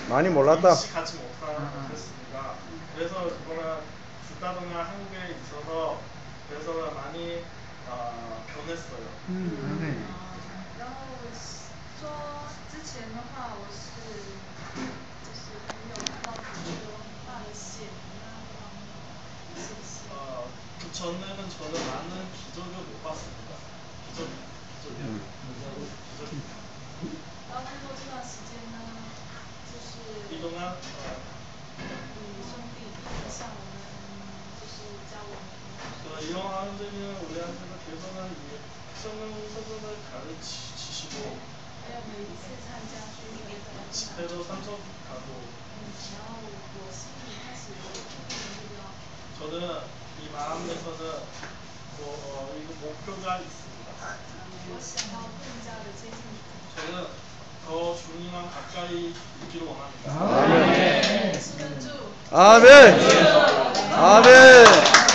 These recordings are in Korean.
많이 몰랐다. 일시 같이 못했으니까 그래서 이거는 주가동안 한국에 있어서 그래서 많이 변했어요. 然后说之前的话，我是就是没有看到主角有很大的显灵啊这方面，是不是？ 그 전에는 저는 많은 기적을 못 봤습니다. 기적이요. 기적이. 然后经过这段时间呢，就是你 이동안 兄弟一直向我们就是教我们。 이런 선생님은 우리한테는 계속은 이 성경을 가르치시고 还有每一次参加聚会的 집회도 참석하고 然后我心里开始有一个固定的目标。 저는 이 마음에서는 이거 목표가 있습니다. 我想要更加的接近主。 저는 더 주님과 가까이 있기를 원합니다. 아멘. 是跟主。 아멘. 아멘.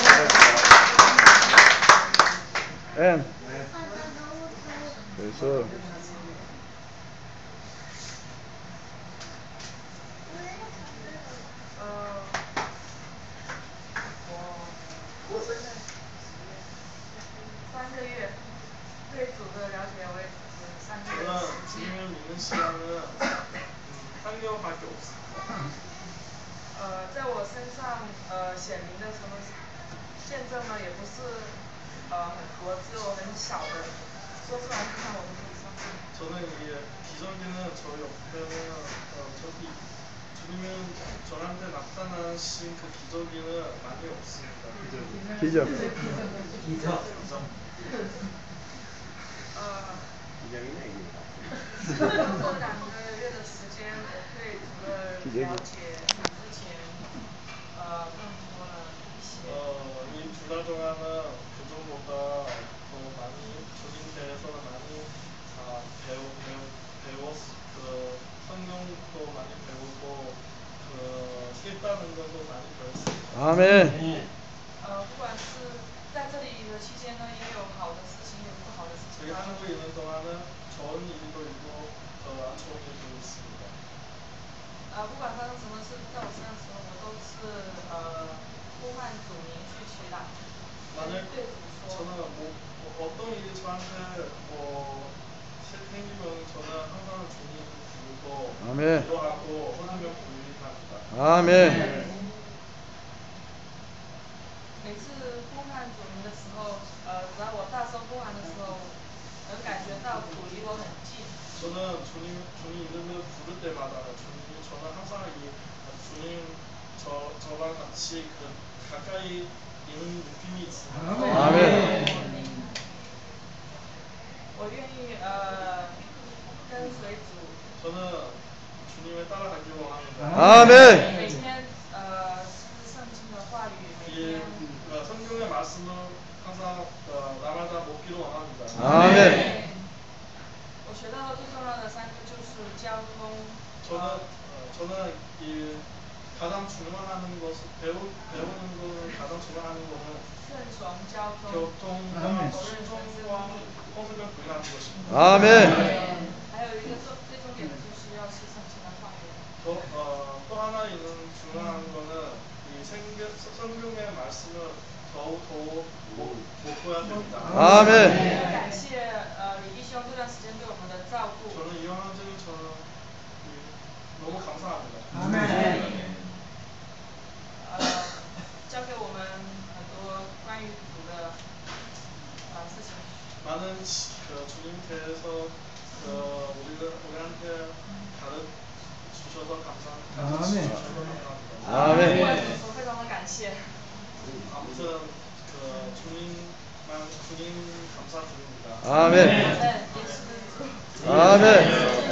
엔. 그래서 我现在3个月对主的了解为只是3个月的时 저는 间。 주님을 믿는 시간은 3개월밖에 없습니다. 在我身上显明的什么见证呢，也不是很多，只有很小的，说出来看我都不相信。 저는 이 기적에는 저 옆에는 저기 주님은 저한테 나타나신 그 기적에는 많이 없습니다. 기적. 通过2个月的时间，我对主的了解比之前更多了一些。 이 2달 동안은 그전보다 더 많이 주님께서 많이 성경도 많이 배우고 깨닫는 것도 많이 배웠습니다. 아멘. 不管是在这里的期间呢，也有好的事情，也有不好的事情。 저희 한국에 있는 동안은 좋은 일도 있고 안 좋은 일도 있습니다. 不管发生什么事在我身上的时候，我都是呼唤主名去祈祷。 만약 对主说。 저는 어떤 일이 저한테 생기면 저는 항상 주님 부르고 아멘. 기도하고 하나님을 부르합니다. 아멘. 每次呼唤主名的时候，只要我大声呼喊的时候，能感觉到主离我很近。 저는 주님 이름을 부를 때마다 저는 항상 주님 저랑 같이 가까이 있는 느낌이 있습니다. 아멘. 我愿意跟随主。 저는 주님을 따라가기를 원합니다. 아멘. 每天圣经的话语，每天。 성경의 말씀을 항상 날마다 먹기를 원합니다. 아멘. 我学到的最重要的3个就是交通。 저는 이 가장 중요한 것은 배우는 것은 가장 중요한 것은 顺从交通。 교통과 순종과 헌금을 구하는 것입니다. 아멘. 还有一个最重点的就是要是圣经的话语。 또 하나 있는 중요한 거는 이 성경의 말씀을 더욱 먹어야 됩니다. 아멘. 感谢李弟兄这段时间对我们的照顾。 저는 이 형제는 너무 감사합니다. 아멘. 教给我们很多关于主的事情。 많은 주님께서 우리한테 가르치셔서 감사합니다. 아멘. 我非常的感谢。 아무튼 주님 감사드립니다. 아멘. 예수 그리스도. 아멘.